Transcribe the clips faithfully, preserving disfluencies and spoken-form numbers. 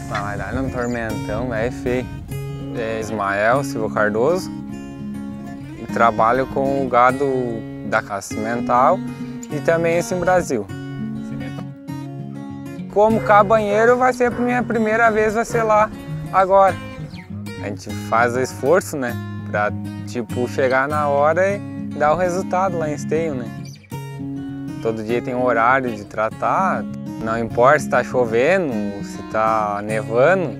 Na verdade, um tormentão é feio. É Ismael Silva Cardoso. E trabalho com o gado da Casa Cimental e também esse em Brasil. Como cabanheiro vai ser a minha primeira vez, vai ser lá agora. A gente faz o esforço, né, pra tipo chegar na hora e dar o resultado lá em Esteio, né. Todo dia tem um horário de tratar, não importa se tá chovendo, se tá nevando.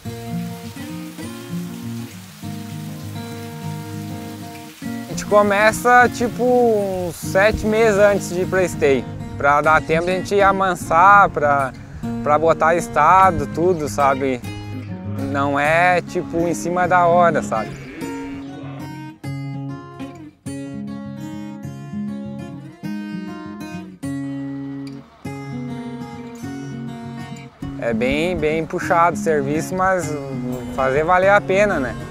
A gente começa tipo uns sete meses antes de ir para Esteio, para dar tempo de a gente amansar, para para botar estado, tudo, sabe? Não é tipo em cima da hora, sabe? É bem, bem puxado o serviço, mas fazer valer a pena, né?